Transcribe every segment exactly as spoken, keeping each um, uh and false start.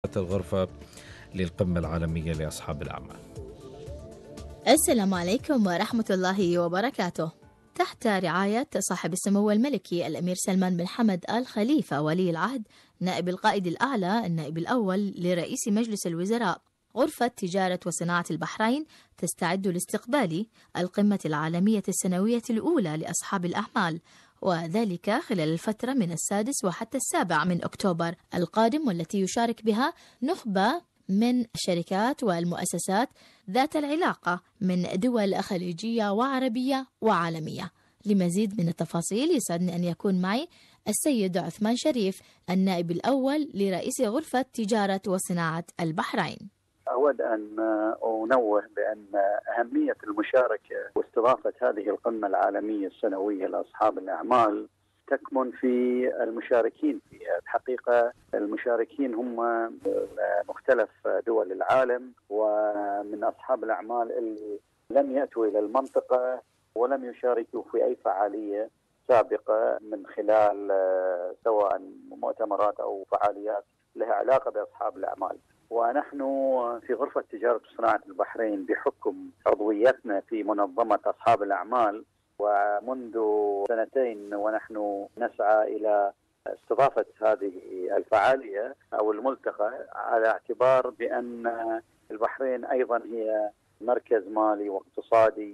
الغرفة للقمة العالمية لأصحاب الأعمال. السلام عليكم ورحمة الله وبركاته. تحت رعاية صاحب السمو الملكي الأمير سلمان بن حمد آل خليفة ولي العهد نائب القائد الأعلى النائب الأول لرئيس مجلس الوزراء، غرفة تجارة وصناعة البحرين تستعد لاستقبال القمة العالمية السنوية الأولى لأصحاب الأعمال، وذلك خلال الفترة من السادس وحتى السابع من أكتوبر القادم، والتي يشارك بها نخبة من الشركات والمؤسسات ذات العلاقة من دول خليجية وعربية وعالمية. لمزيد من التفاصيل يسعدني أن يكون معي السيد عثمان شريف النائب الأول لرئيس غرفة تجارة وصناعة البحرين. أود أن أنوه بأن أهمية المشاركة واستضافة هذه القمة العالمية السنوية لأصحاب الأعمال تكمن في المشاركين فيها. الحقيقة المشاركين هم مختلف دول العالم، ومن أصحاب الأعمال اللي لم يأتوا إلى المنطقة ولم يشاركوا في أي فعالية سابقة من خلال سواء مؤتمرات أو فعاليات لها علاقة بأصحاب الأعمال. ونحن في غرفة تجارة وصناعة البحرين بحكم عضويتنا في منظمة أصحاب الأعمال ومنذ سنتين ونحن نسعى إلى استضافة هذه الفعالية أو الملتقى، على اعتبار بأن البحرين أيضا هي مركز مالي واقتصادي،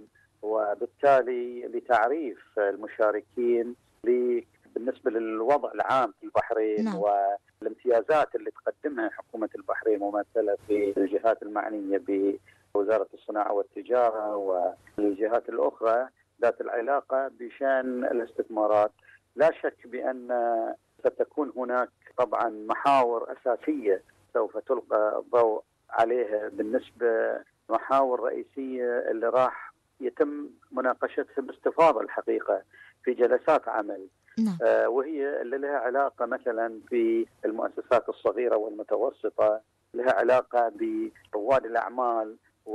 وبالتالي لتعريف المشاركين بالنسبة للوضع العام في البحرين نعم. والامتيازات اللي تقدمها حكومة البحرين ممثلة في الجهات المعنية بوزارة الصناعة والتجارة والجهات الأخرى ذات العلاقة بشأن الاستثمارات. لا شك بأن ستكون هناك طبعا محاور أساسية سوف تلقى الضوء عليها، بالنسبة محاور رئيسية اللي راح يتم مناقشتها باستفاضة الحقيقة في جلسات عمل. نعم. آه وهي اللي لها علاقة مثلا بالمؤسسات الصغيرة والمتوسطة، لها علاقة برواد الأعمال،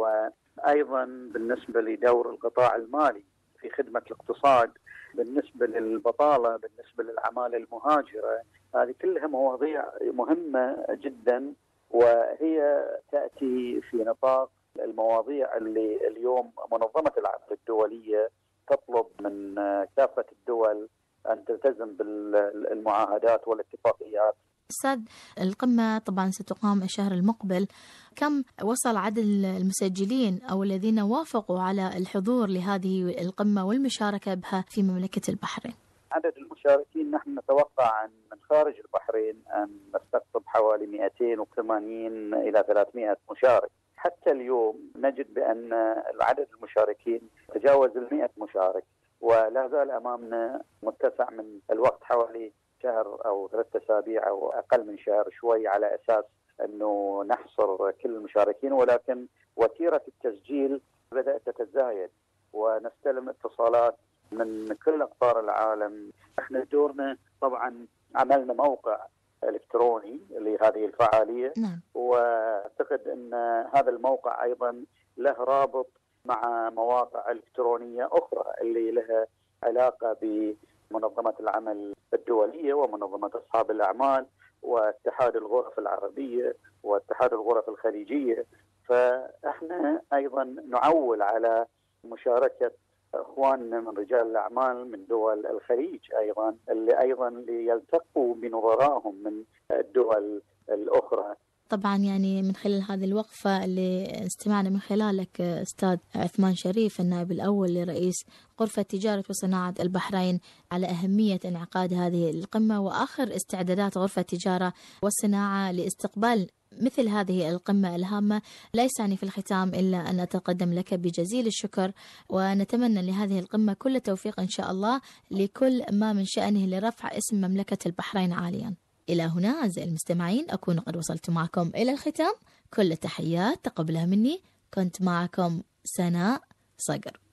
وأيضا بالنسبة لدور القطاع المالي في خدمة الاقتصاد، بالنسبة للبطالة، بالنسبة للعمالة المهاجرة. هذه كلها مواضيع مهمة جدا، وهي تأتي في نطاق المواضيع اللي اليوم منظمة العمل الدولية تطلب من كافة الدول أن تلتزم بالمعاهدات والاتفاقيات. أستاذ، القمة طبعا ستقام الشهر المقبل، كم وصل عدد المسجلين أو الذين وافقوا على الحضور لهذه القمة والمشاركة بها في مملكة البحرين؟ عدد المشاركين نحن نتوقع أن من خارج البحرين أن نستقطب حوالي مئتين وثمانين إلى ثلاثمئة مشارك. حتى اليوم نجد بأن العدد المشاركين تجاوز المئة مشارك، ولا زال أمامنا متسع من الوقت حوالي شهر أو ثلاثة أسابيع أو أقل من شهر شوي على أساس أنه نحصر كل المشاركين، ولكن وتيرة التسجيل بدأت تتزايد ونستلم اتصالات من كل أقطار العالم. احنا دورنا طبعا عملنا موقع إلكتروني لهذه الفعالية. نعم. واعتقد أن هذا الموقع أيضا له رابط مع مواقع إلكترونية أخرى اللي لها علاقة بمنظمة العمل الدولية ومنظمة أصحاب الأعمال واتحاد الغرف العربية واتحاد الغرف الخليجية. فإحنا أيضا نعول على مشاركة أخواننا من رجال الأعمال من دول الخليج أيضا، اللي أيضا ليلتقوا بنظرائهم من الدول الأخرى. طبعا يعني من خلال هذه الوقفة اللي استمعنا من خلالك أستاذ عثمان شريف النائب الأول لرئيس غرفة تجارة وصناعة البحرين على أهمية انعقاد هذه القمة وآخر استعدادات غرفة تجارة والصناعة لاستقبال مثل هذه القمة الهامة، لا يسعني في الختام إلا أن أتقدم لك بجزيل الشكر، ونتمنى لهذه القمة كل توفيق إن شاء الله لكل ما من شأنه لرفع اسم مملكة البحرين عاليا. إلى هنا أعزائي المستمعين أكون قد وصلت معكم إلى الختام. كل التحيات تقبلها مني، كنت معكم سناء صقر.